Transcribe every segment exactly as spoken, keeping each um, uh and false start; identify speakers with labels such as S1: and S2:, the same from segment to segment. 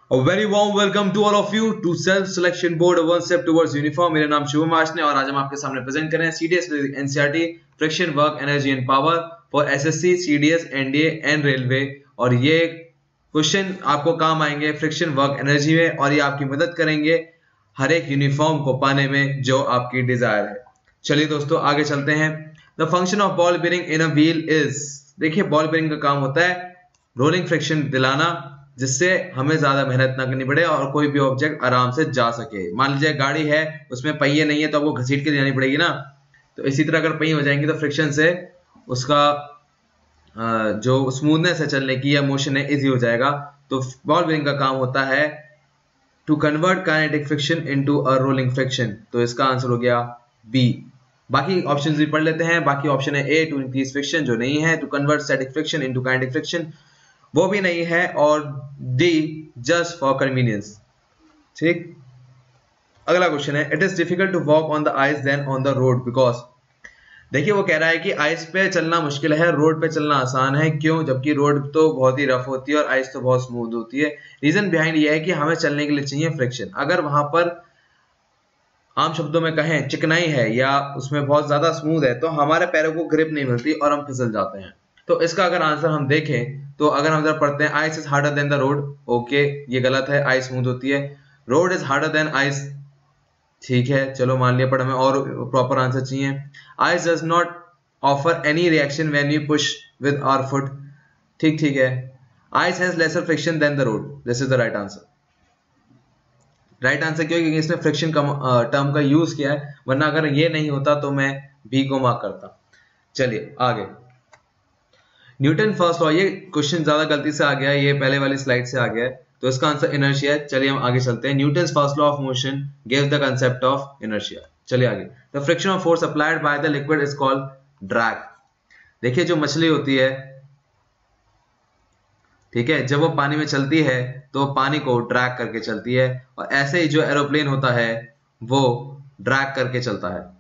S1: A very warm welcome to all of you to Self Selection Board, a one step towards uniform। मेरा नाम शुभम आशने और आज हम आपके सामने प्रेजेंट कर रहे हैं CDS NCERT friction work energy and power for SSC, CDS, NDA and railway. और ये क्वेश्चन आपको काम आएंगे फ्रिक्शन वर्क एनर्जी में और ये आपकी मदद करेंगे हर एक यूनिफॉर्म को पाने में जो आपकी डिजायर है। चलिए दोस्तों आगे चलते हैं। The function of ball bearing in a wheel is, देखिए बॉल बेयरिंग का काम होता है रोलिंग फ्रिक्शन दिलाना जिससे हमें ज्यादा मेहनत ना करनी पड़े और कोई भी ऑब्जेक्ट आराम से जा सके। मान लीजिए गाड़ी है उसमें पहिए नहीं है तो आपको घसीट के जानी पड़ेगी ना, तो इसी तरह अगर पहिए हो जाएंगे तो फ्रिक्शन से उसका जो स्मूथनेस है चलने की या मोशन है इजी हो जाएगा। तो बॉल बेयरिंग का काम होता है to convert kinetic friction into a rolling friction. तो इसका आंसर हो गया बी। बाकी ऑप्शंस भी पढ़ लेते हैं। बाकी ऑप्शन है ए टू इंक्रीज फ्रिक्शन जो नहीं है, to convert static friction into kinetic friction वो भी नहीं है, और डी जस्ट फॉर कन्वीनियंस। ठीक, अगला क्वेश्चन है it is difficult to walk on the ice than on the road because. देखिए वो कह रहा है कि आइस पे चलना मुश्किल है, रोड पे चलना आसान है। क्यों? जबकि रोड तो बहुत ही रफ होती है और आइस तो बहुत स्मूथ होती है। रीजन बिहाइंड ये है कि हमें चलने के लिए चाहिए फ्रिक्शन। अगर वहां पर आम शब्दों में कहें चिकनाई है या उसमें बहुत ज्यादा स्मूथ है तो हमारे पैरों को ग्रिप नहीं मिलती और हम फिसल जाते हैं। तो इसका अगर आंसर हम देखें तो अगर हम जरा पढ़ते हैं ice is harder than the road, okay ये गलत है, आइस स्मूथ होती है। Road is harder than ice, ठीक है चलो मान लिया, पर हमें और प्रॉपर आंसर चाहिए। Ice does not offer any reaction when we push with our foot, ठीक ठीक है। Ice has lesser friction than the road, this is the right answer. Right answer क्यों? क्योंकि इसमें फ्रिक्शन का टर्म का यूज किया है, वरना अगर ये नहीं होता तो मैं बी को मार्क करता। चलिए आगे, न्यूटन फर्स्ट लॉ। ये क्वेश्चन ज्यादा गलती से आ गया है, ये पहले वाली स्लाइड से आ गया है, तो इसका आंसर इनर्शिया है। चलिए हम आगे चलते हैं। Newton's first law of motion gives the concept of inertia. चलिए आगे, the friction of force applied by the liquid is called drag. देखिए जो मछली होती है, ठीक है, जब वो पानी में चलती है तो पानी को ड्रैग करके चलती है, और ऐसे ही जो एरोप्लेन होता है वो ड्रैग करके चलता है।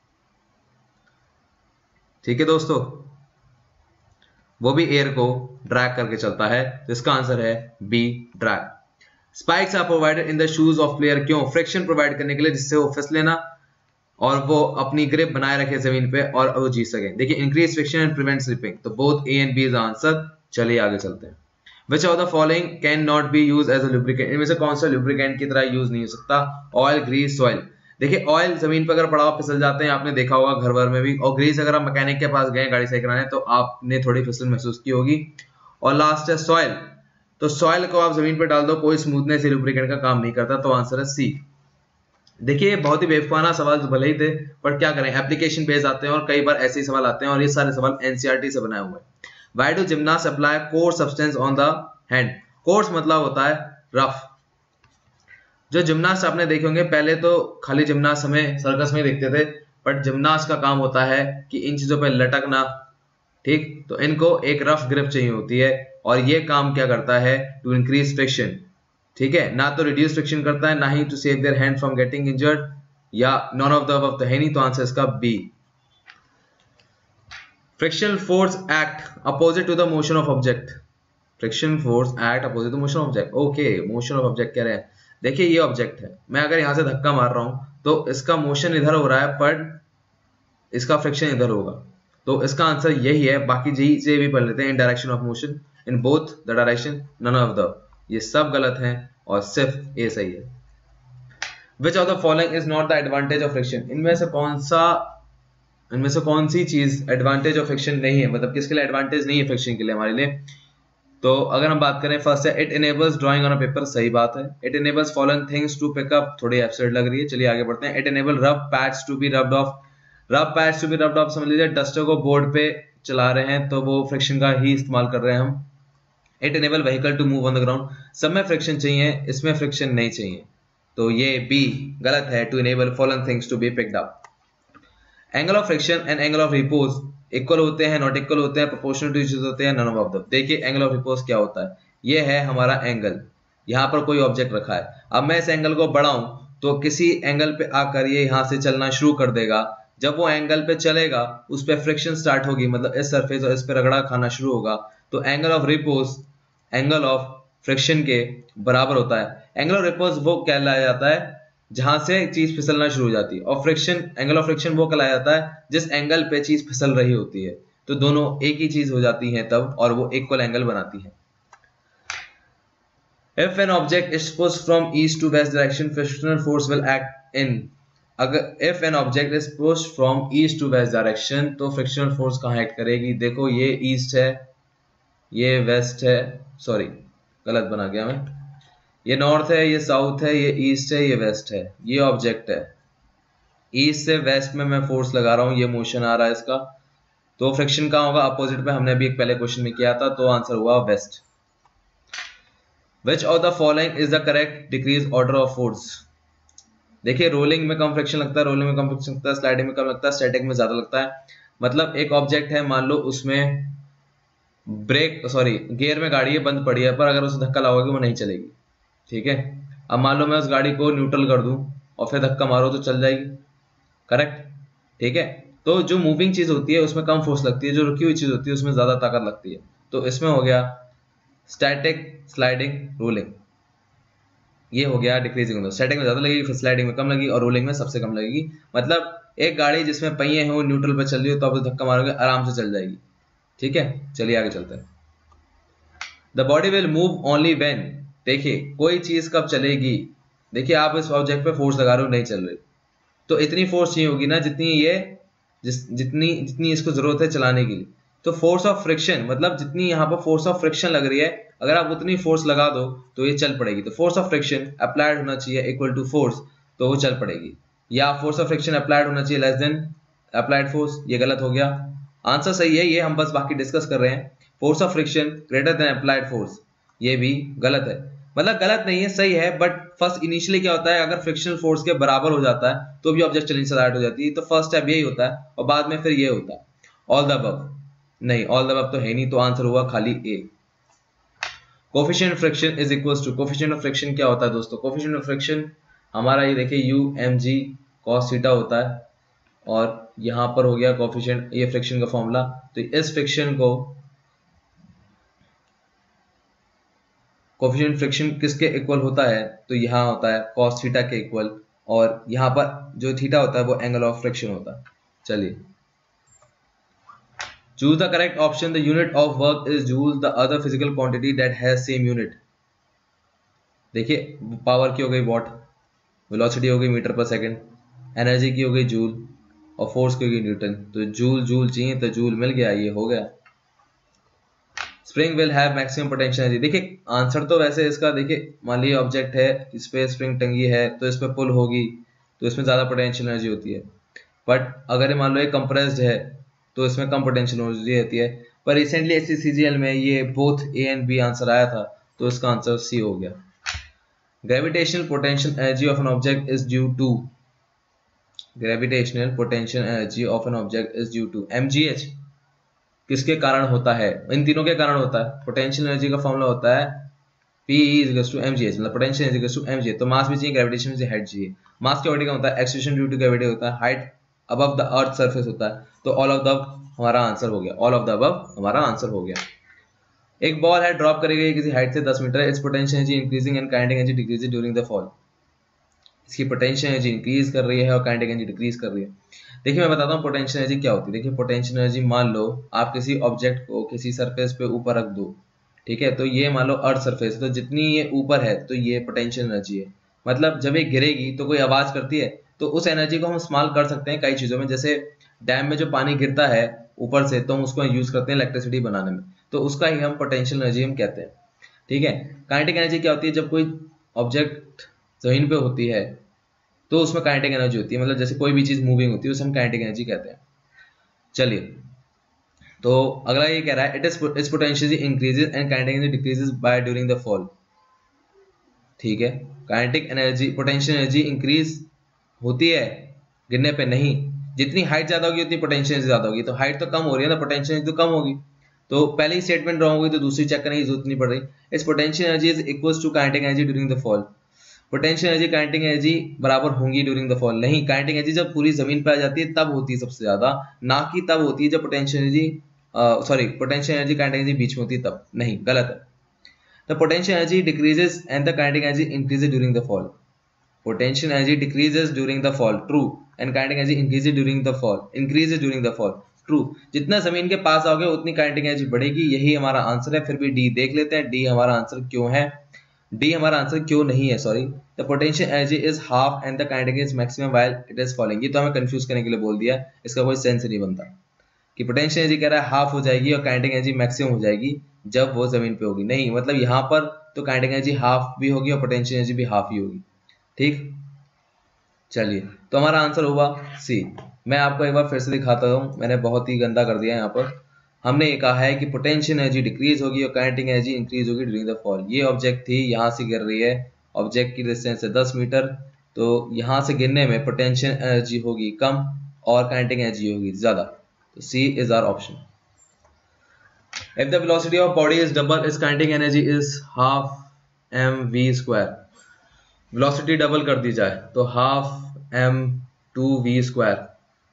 S1: ठीक है दोस्तों, वो भी एयर को ड्रैग करके चलता है, तो इसका आंसर है B drag. Spikes are provided in the shoes of player, क्यों? फ्रिक्शन प्रोवाइड करने के लिए जिससे वो फिसले ना और वो अपनी ग्रिप बनाए रखे जमीन पे और वो जीत सके। देखिए increase friction and prevent slipping, तो both A and B is answer. चलिए आगे चलते हैं। Which of the following can not be use as a lubricant, इनमें से कौन सा लुब्रिकेंट की तरह यूज नहीं हो सकता? Oil, grease, soil. देखिए ऑयल जमीन पर अगर पड़ा हुआ फिसल जाते हैं, आपने देखा होगा घर भर में भी, और ग्रीस अगर आप मैकेनिक के पास गए गाड़ी सही कराने तो आपने थोड़ी फिसल महसूस की होगी। और लास्ट है सॉइल, तो सॉइल को आप जमीन पर डाल दो, कोई स्मूथनेस लुब्रिकेंट का काम नहीं करता, तो आंसर है सी। देखिए बहुत ही बेवकूफाना सवाल तो भले ही थे, पर क्या करें एप्लीकेशन बेस्ड आते हैं और कई बार ऐसे ही सवाल आते हैं, और ये सारे सवाल एनसीईआरटी से बनाए हुए हैं। Why do gymnast apply coarse substance on the hand? Coarse मतलब होता है रफ। जो जिम्नास्ट आपने देखे होंगे, पहले तो खाली जिम्नास्ट हमें सर्कस में देखते थे, बट जिम्नास्ट का काम होता है कि इन चीजों पे लटकना, ठीक, तो इनको एक रफ ग्रिप चाहिए होती है, और ये काम क्या करता है? टू इंक्रीज फ्रिक्शन, ठीक है, ना तो रिड्यूस फ्रिक्शन करता है, ना ही to save their hand from getting injured, या नॉन ऑफ द अबव तो है नहीं, तो आंसर इसका B. Frictional force act opposite to the motion of object. Friction force act opposite to motion of object, okay motion of object कह रहे हैं। देखिए ये ऑब्जेक्ट है, मैं अगर यहां से धक्का मार रहा हूं तो इसका मोशन इधर हो रहा है, पर इसका फ्रिक्शन इधर होगा, तो इसका आंसर यही है। बाकी जी से भी पढ़ लेते हैं। In direction of motion, in both the direction, none of the, ये सब गलत हैं और सिर्फ ए सही है। Which of the following is not the advantage of friction? इनमें से कौन सा इनमें से कौन सी चीज एडवांटेज ऑफ फ्रिक्शन नहीं है, मतलब किसके लिए एडवांटेज नहीं है फ्रिक्शन के लिए हमारे लिए? तो अगर हम बात करें, फर्स्ट है it enables drawing on a paper, सही बात है। It enables following things to pick up, थोड़ी एब्सर्ड लग रही है, चलिए आगे बढ़ते हैं। It enable rough pads to be rubbed off, rough pads to be rubbed off समझ लीजिए डस्टर को बोर्ड पे चला रहे हैं तो वो फ्रिक्शन का ही इस्तेमाल कर रहे हैं हम। It enable vehicle to move on the ground, सब में फ्रिक्शन चाहिए, इसमें फ्रिक्शन नहीं चाहिए, तो ये बी गलत है। To enable following things to be picked up. Angle of friction and angle of repose equal होते हैं, नॉट इक्वल होते हैं, प्रोपोर्शनल टू ईच अदर होते हैं, नन ऑफ द। देखिए एंगल ऑफ रिपोज क्या होता है? ये है हमारा एंगल, यहाँ पर कोई ऑब्जेक्ट रखा है, अब मैं इस एंगल को बढ़ाऊं तो किसी एंगल पे आकर ये यहाँ से चलना शुरू कर देगा। जब वो एंगल पे चलेगा उस पर फ्रिक्शन स्टार्ट होगी, मतलब इस सरफेस और इस पे रगड़ा खाना शुरू होगा, तो angle of repose angle of friction के बराबर होता है। एंगल ऑफ रिपोज वो कहलाया जाता है जहां से चीज फिसलना शुरू हो जाती है, और फ्रिक्शन एंगल ऑफ फ्रिक्शन वो कहलाया जाता है जिस एंगल पे चीज फिसल रही होती है। तो दोनों एक ही चीज हो जाती है तब, और वो इक्वल एंगल बनाती है। If an object is pushed from east to west direction, frictional force will act in. अगर if an object is pushed from east to west direction, तो frictional force कहाँ एक्ट करेगी? देखो ये ईस्ट है, ये वेस्ट है, सॉरी गलत बना गया मैं, ये नॉर्थ है, ये साउथ है, ये ईस्ट है, ये वेस्ट है, ये ऑब्जेक्ट है। ईस्ट से वेस्ट में मैं फोर्स लगा रहा हूँ, ये मोशन आ रहा है इसका, तो फ्रिक्शन कहाँ होगा? अपोजिट पे। हमने अभी एक पहले क्वेश्चन में किया था, तो आंसर हुआ west. Which of the following is the correct decrease order of force? देखिए रोलिंग में कम फ्रिक्शन लगता है, रोलिंग में कम फ्रिक्शन लगता है, स्लाइडिंग में कम लगता है, स्टैटिक में ज्यादा लगता है। मतलब एक ऑब्जेक्ट है, मान लो उसमें ब्रेक सॉरी गियर में गाड़ी है, बंद पड़ी है, पर अगर उसे धक्का लगाओगे वो नहीं चलेगी, ठीक है। अब मान लो मैं उस गाड़ी को न्यूट्रल कर दूं और फिर धक्का मारो तो चल जाएगी, करेक्ट, ठीक है। तो जो मूविंग चीज होती है उसमें कम फोर्स लगती है, जो रुकी हुई चीज होती है उसमें ज्यादा ताकत लगती है। तो इसमें हो गया स्टैटिक, स्लाइडिंग, रोलिंग, ये हो गया डिक्रीजिंग। स्टैटिक में ज्यादा लगेगी, फिर स्लाइडिंग में कम लगेगी, और रोलिंग में सबसे कम लगेगी। मतलब एक गाड़ी जिसमें पहिए हैं वो न्यूट्रल पर चल रही हो तो आप धक्का मारोगे आराम से चल जाएगी, ठीक है। चलिए आगे चलते हैं। The body will move only when, देखिए कोई चीज कब चलेगी? देखिए आप इस ऑब्जेक्ट पे फोर्स लगा रहे हो, नहीं चल रही, तो इतनी फोर्स चाहिए होगी ना जितनी ये जिस जितनी जितनी इसको जरूरत है चलाने के लिए। तो फोर्स ऑफ फ्रिक्शन, मतलब जितनी यहाँ पर फोर्स ऑफ फ्रिक्शन लग रही है, अगर आप उतनी फोर्स लगा दो तो ये चल पड़ेगी। तो फोर्स ऑफ फ्रिक्शन अप्लाइड होना चाहिए इक्वल टू फोर्स, तो वो चल पड़ेगी। या फोर्स ऑफ फ्रिक्शन अप्लाइड होना चाहिए लेस देन अप्लाइड फोर्स, ये गलत हो गया। आंसर सही है, ये हम बस बाकी डिस्कस कर रहे हैं। Force of friction greater than applied force, ये भी गलत है। मतलब गलत नहीं है, सही है, बट फर्स्ट इनिशियली क्या होता है, अगर फ्रिक्शनल फोर्स के बराबर हो जाता है तो भी ऑब्जेक्ट चलने से स्टार्ट हो जाती है। तो फर्स्ट स्टेप यही होता है, और बाद में फिर ये होता है। ऑल द अबव नहीं, ऑल द अबव तो है नहीं, तो आंसर हुआ खाली A. Coefficient friction is equals to, coefficient of friction क्या होता है दोस्तों? कोफिशिएंट ऑफ फ्रिक्शन हमारा ये देखिए U M G cos theta होता है, और यहाँ पर हो गया कोफिशिएंट, ये फ्रिक्शन का फॉर्मूला। तो इस फ्रिक्शन को कोफिशिएंट फ्रिक्शन किसके इक्वल होता है? तो यहाँ होता है कॉस थीटा के इक्वल, और यहाँ पर जो थीटा होता है वो एंगल ऑफ फ्रिक्शन होता है। चलिए choose the correct option. The unit of work is joule, the other physical quantity that has same unit. देखिए पावर की हो गई वॉट, वेलोसिटी हो गई मीटर पर सेकंड, एनर्जी की हो गई जूल, और फोर्स की हो गई न्यूटन। तो जूल जूल चाहिए तो जूल मिल गया, ये हो गया। Spring will have maximum potential energy, देखिए आंसर तो वैसे इसका, देखिए मान लीजिए ऑब्जेक्ट है, इस पे स्प्रिंग टंगी है, तो इस पे पुल होगी, तो इसमें ज्यादा पोटेंशियल एनर्जी होती है। बट अगर मान लो ये कंप्रेस्ड है तो इसमें कम पोटेंशियल एनर्जी होती है। पर recently S S C G L में ये both A and B answer आया था, तो इसका आंसर सी हो गया। Gravitational potential energy of an object is due to, gravitational potential energy of an object is due to M G H, किसके कारण होता है? इन तीनों के कारण होता है। पोटेंशियल एनर्जी का फॉर्मूला होता है P is equals to mgh, मतलब potential energy equals to mgh। तो मास भी चाहिए, ग्रेविटेशन में हाइट चाहिए। मास की बॉडी का होता है एक्सेलरेशन ड्यू टू ग्रेविटी होता है, height above the earth surface होता है। तो ऑल ऑफ द हमारा आंसर हो गया, ऑल ऑफ द अबव हमारा आंसर हो गया। एक बॉल है, ड्रॉप करी गई किसी हाइट से दस metre, its potential energy increasing and kinetic energy decreasing during the fall. इसकी पोटेंशियल एनर्जी इंक्रीज कर रही है और काइनेटिक एनर्जी डिक्रीज कर रही है। देखिए मैं बताता हूँ पोटेंशियल एनर्जी क्या होती है। देखिए पोटेंशियल एनर्जी, मान लो आप किसी ऑब्जेक्ट को किसी सरफेस पे ऊपर रख दो, ठीक है, तो ये मान लो अर्थ सरफेस है, तो जितनी ये ऊपर है तो ये पोटेंशियल एनर्जी है। मतलब जब ये गिरेगी तो कोई आवाज करती है, तो उस एनर्जी को हम इस्तेमाल कर सकते हैं कई चीजों में। जैसे डैम में जो पानी गिरता है ऊपर से, तो हम उसको यूज करते हैं इलेक्ट्रिसिटी बनाने में, तो उसका ही हम पोटेंशियल एनर्जी हम कहते हैं, ठीक है। काइनेटिक एनर्जी क्या होती है? जब कोई ऑब्जेक्ट जमीन पे होती है तो उसमें काइनेटिक एनर्जी होती है, मतलब जैसे कोई भी चीज मूविंग होती है उसे हम काइनेटिक एनर्जी कहते हैं। चलिए तो अगला ये कह रहा है, it is its potential increases and kinetic energy decreases by during the fall. ठीक है, kinetic energy potential energy increase होती है गिरने पे नहीं, जितनी हाइट ज्यादा होगी उतनी पोटेंशियल एनर्जी ज्यादा होगी। तो हाइट तो कम हो रही है ना, पोटेंशियल एनर्जी तो कम होगी। तो पहले ही स्टेटमेंट रॉन्ग होगी तो दूसरी चेक करने की जरूरत नहीं पड़ रही। Its potential energy is equals to kinetic energy during the fall. Potential energy kinetic energy बराबर होंगी ड्यूरिंग द फॉल नहीं, काइनेटिक एनर्जी जब पूरी जमीन पे आ जाती है तब होती है सबसे ज्यादा, ना कि तब होती है जब potential energy sorry potential energy kinetic energy बीच में होती है तब नहीं, गलत है। The potential energy decreases and the kinetic energy increases during the fall. Potential energy decreases during the fall, true, and kinetic energy increases during the fall, increases during the fall, true. जितना जमीन के पास आओगे उतनी kinetic energy बढ़ेगी, यही हमारा answer है। फिर भी डी देख लेते हैं, डी हमारा आंसर क्यों है, डी हमारा आंसर क्यों नहीं है, sorry. The potential energy is half and the kinetic is maximum while it is falling. ये तो हमें कंफ्यूज करने के लिए बोल दिया, इसका कोई सेंस नहीं बनता कि पोटेंशियल एनर्जी कह रहा है हाफ हो जाएगी और काइनेटिक एनर्जी मैक्सिमम हो जाएगी जब वो जमीन पे होगी। नहीं, मतलब यहाँ पर तो काइनेटिक एनर्जी हाफ भी होगी और पोटेंशियल एनर्जी भी हाफ ही होगी। ठीक, चलिए, तो हमारा आंसर होगा सी। मैं आपको एक बार फिर से दिखाता हूँ, मैंने बहुत ही गंदा कर दिया यहाँ पर। हमने ये कहा है कि पोटेंशियल एनर्जी डिक्रीज होगी और काइनेटिक एनर्जी इंक्रीज होगी ड्यूरिंग द फॉल। ये ऑब्जेक्ट थी, यहाँ से गिर रही है, ऑब्जेक्ट की डिस्टेंस है दस मीटर, तो यहाँ से गिरने में पोटेंशियल एनर्जी होगी कम और काइनेटिक एनर्जी होगी ज्यादा। तो C is our option. If the velocity of body is double is kinetic energy is half M V square. Velocity double कर दी जाए तो half M two V square.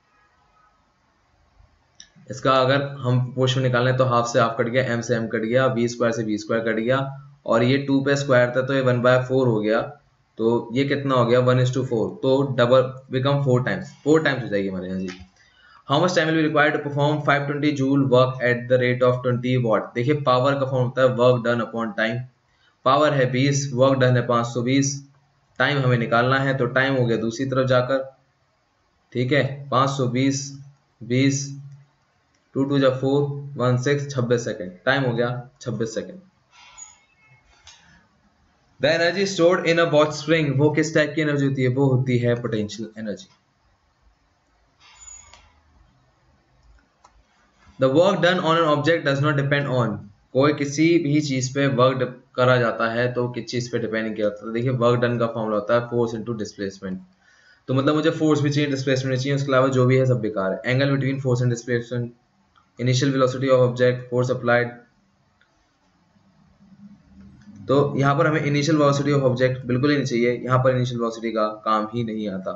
S1: इसका अगर हम प्रोपोर्शन निकालें तो हाफ से हाफ कट गया, एम से एम कट गया, वी स्क्वायर से वी स्क्वायर कट गया, और ये टू पे स्क्वायर था तो ये वन बाय फोर हो गया, तो ये कितना हो गया वन इज टू फोर, तो double become four times, four times हो जाएगी हमारे यहाँ जी। How much time will be required to perform five twenty joule work at the rate of twenty watt. देखिए पावर का फॉर्म होता है work done upon time. Power है बीस, वर्क डन है पाँच सौ बीस, टाइम हमें निकालना है तो टाइम हो गया दूसरी तरफ जाकर। ठीक है, पाँच सौ बीस, बीस, टू टू जा फोर, वन सिक्स, छब्बीस सेकेंड, टाइम हो गया छब्बीस second. The energy stored in a watch spring, वो किस टाइप की एनर्जी होती है, वो होती है potential energy. The work done on an object does not depend on, कोई किसी भी चीज पे वर्क करा जाता है तो किस चीज पे डिपेंड नहीं किया जाता। देखिए वर्क डन का फॉर्मूला होता है फोर्स इनटू डिस्प्लेसमेंट, तो मतलब मुझे फोर्स भी चाहिए, डिस्प्लेसमेंट चाहिए, उसके अलावा जो भी है सब बेकार है। Angle between force and displacement, initial velocity of object, force applied, तो यहाँ पर हमें इनिशियल वेलोसिटी ऑफ ऑब्जेक्ट बिल्कुल ही नहीं चाहिए, यहाँ पर इनिशियल वेलोसिटी का काम ही नहीं आता।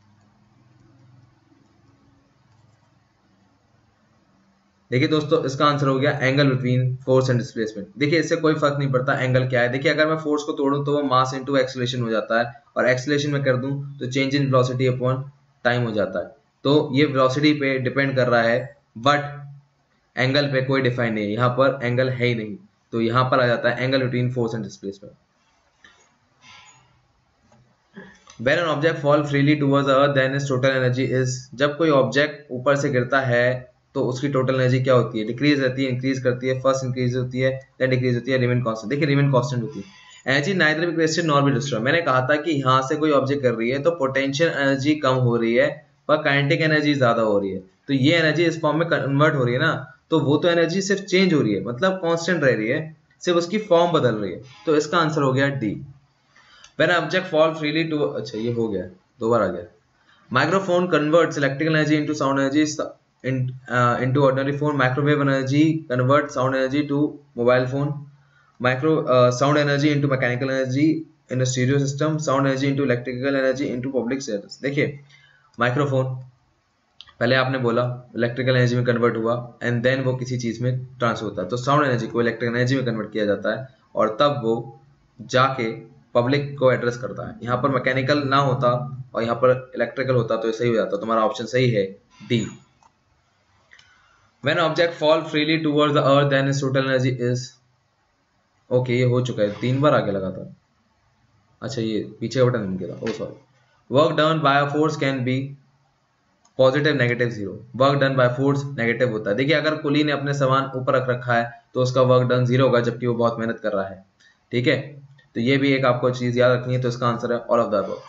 S1: देखिए दोस्तों इसका आंसर हो गया angle between force and displacement. देखिए इससे कोई फर्क नहीं पड़ता एंगल क्या है। देखिए अगर मैं फोर्स को तोड़ूं तो वो मास इनटू एक्सेलरेशन हो जाता है, और एक्सेलरेशन में कर दूं तो change in velocity upon time हो जाता है। तो ये वेलोसिटी पे डिपेंड कर रहा है, बट एंगल पे कोई डिफाइन नहीं है, यहाँ पर एंगल है ही नहीं, तो यहाँ पर आ जाता है angle between force and displacement. When an object fall freely towards the earth, then its total energy is, जब कोई ऑब्जेक्ट ऊपर से गिरता है तो उसकी टोटल एनर्जी क्या होती है, डिक्रीज रहती है, इंक्रीज करती है, फर्स्ट इंक्रीज होती है, देन डिक्रीज होती है, रिमेन कांस्टेंट। देखिए रिमेन कांस्टेंट होती है। Energy neither be created nor be destroyed, मैंने कहा था कि यहाँ से कोई ऑब्जेक्ट कर रही है तो पोटेंशियल एनर्जी कम हो रही है पर काइनेटिक एनर्जी ज्यादा हो रही है, तो ये एनर्जी इस फॉर्म में कन्वर्ट हो रही है ना, तो वो तो एनर्जी सिर्फ चेंज हो रही है, मतलब कांस्टेंट रह रही है, सिर्फ उसकी फॉर्म बदल रही है, तो इसका आंसर हो गया D. When an object fall freely to, अच्छा ये हो गया, दो बार आ गया। Microphone converts electrical energy into sound energy in, uh, into ordinary phone. Microwave energy converts sound energy to mobile phone. Micro uh, sound energy into mechanical energy in a stereo system. Sound energy into electrical energy into public service. देखिए microphone पहले आपने बोला electrical energy में convert हुआ and then वो किसी चीज में ट्रांसफर होता है, तो साउंड एनर्जी को इलेक्ट्रिकल एनर्जी में कन्वर्ट किया जाता है और तब वो जाके पब्लिक को एड्रेस करता है। यहाँ पर मैकेनिकल ना होता और यहाँ पर इलेक्ट्रिकल होता तो सही हो जाता, तुम्हारा ऑप्शन सही है D. When object fall freely towards the earth then its total energy is, okay ये हो चुका है, तीन बार आगे लगा था, अच्छा ये पीछे बटन नहीं गिरा, oh sorry. Work done by a force can be positive negative zero, work done by force negative होता है। देखिए अगर कुली ने अपने सामान ऊपर रख रखा है तो उसका वर्क डन जीरो होगा जबकि वो बहुत मेहनत कर रहा है, ठीक है, तो ये भी एक आपको चीज याद रखनी है, तो इसका आंसर है all of the above.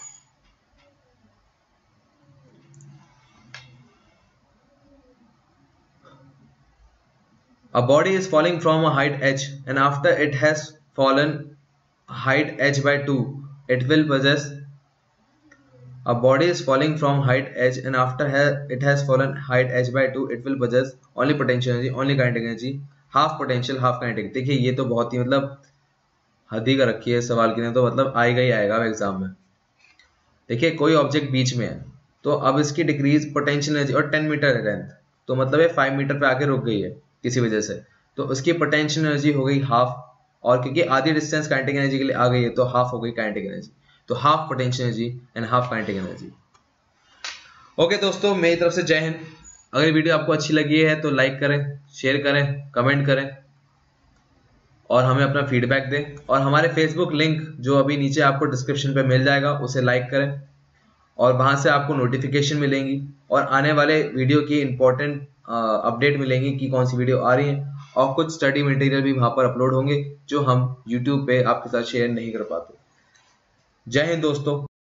S1: A body is falling from a height h and after it has fallen height h by two it will possess, a body is falling from height h and after it has fallen height h by two it will possess only potential energy, only kinetic energy, half potential half kinetic। देखिए ये तो बहुत ही मतलब हद ही का रखी है सवाल की, नहीं तो मतलब आएगा ही आएगा एग्जाम में। देखिए कोई ऑब्जेक्ट बीच में है तो अब इसकी डिक्रीज पोटेंशियल एनर्जी, और टेन मीटर है लेंथ, तो मतलब ये फाइव मीटर पे आके रुक गई है किसी वजह से, तो उसकी पोटेंशियल एनर्जी हो गई हाफ, और क्योंकि आधी डिस्टेंस काइनेटिक एनर्जी के लिए आ गई है तो हाफ हो गई काइनेटिक एनर्जी, तो half potential energy and half kinetic energy. Okay दोस्तों, मेरी तरफ से जय हिंद। अगर वीडियो आपको अच्छी लगी है तो लाइक करें, शेयर करें, कमेंट करें और हमें अपना फीडबैक दें। और हमारे फेसबुक लिंक जो अभी नीचे आपको डिस्क्रिप्शन पे मिल जाएगा उसे लाइक करें और वहां से आपको नोटिफिकेशन मिलेंगी और आने वाले वीडियो की इंपॉर्टेंट अपडेट मिलेंगी कि कौन सी वीडियो आ रही है, और कुछ स्टडी मटेरियल भी वहां पर अपलोड होंगे जो हम यूट्यूब पे आपके साथ शेयर नहीं कर पाते। जय हिंद दोस्तों।